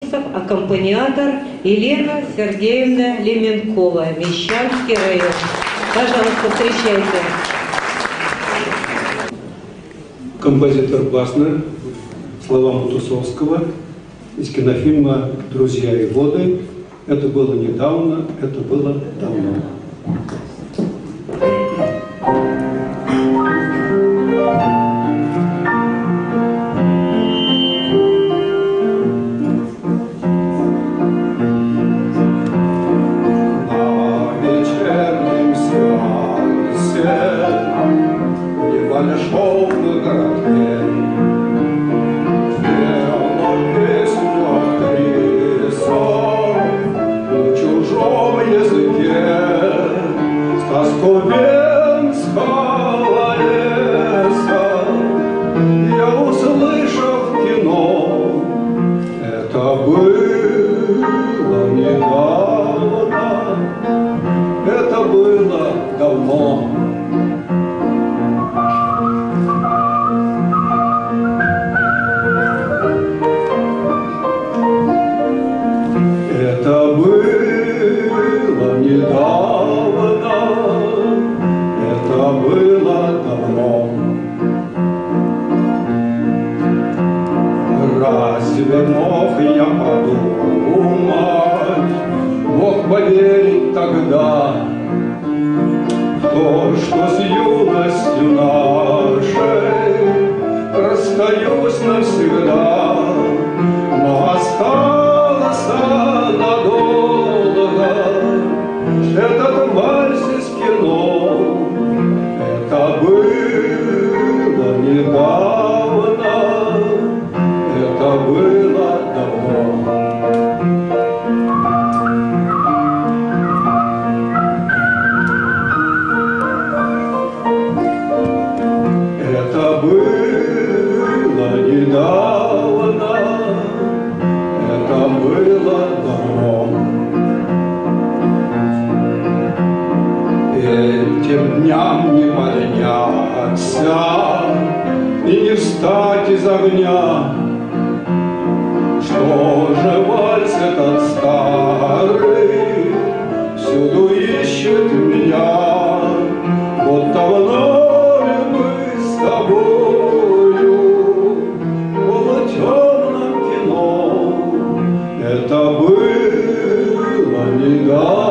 конкурсов аккомпаниатор Елена Сергеевна Леменкова, Мещанский район. Пожалуйста, встречайте. Композитор Баснер, слова Матусовского из кинофильма «Друзья и воды». Это было недавно, это было давно. Разве мог я подумать, мог поверить тогда в то, что с юностью нашей расстаюсь навсегда, но осталось надолго этот вальс из кино. Это было недавно, это было давно. Это было недавно, это было давно. Этим дням не подняться и не встать из огня. Что же вальс этот старый всюду ищет меня? Вот давно ли мы с тобою было темном кино? Это было недавно.